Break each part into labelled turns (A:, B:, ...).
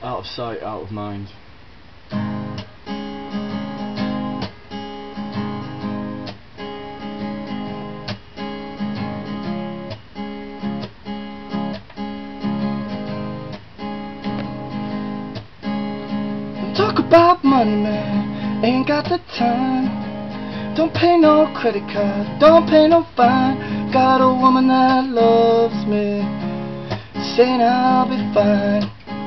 A: Out of sight, out of mind.
B: Talk about money, man, ain't got the time. Don't pay no credit card, don't pay no fine. Got a woman that loves me, saying I'll be fine.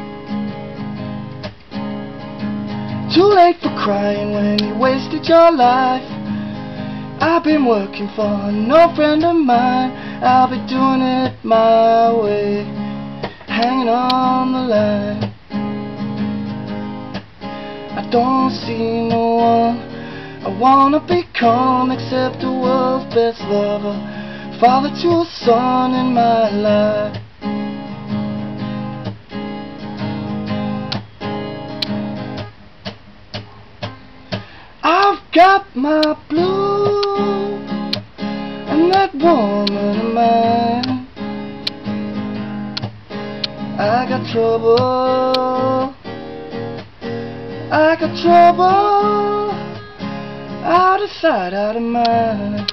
B: Too late for crying when you wasted your life. I've been working for no friend of mine. I'll be doing it my way, hanging on the line. I don't see no one I wanna become except the world's best lover, father to a son in my life. I've got my blue and that woman of mine. I got trouble, I got trouble, out of sight, out of mind.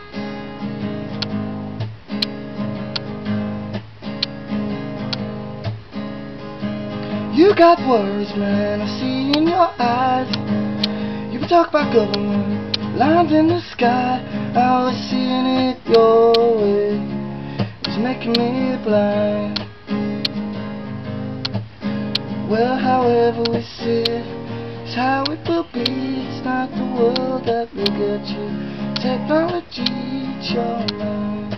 B: You got worries, man, I see in your eyes. You can talk about government, lines in the sky. I was seeing it your way, it's making me blind. Well, however we see it, it's how it will be. It's not the world that will get you, technology, it's your mind.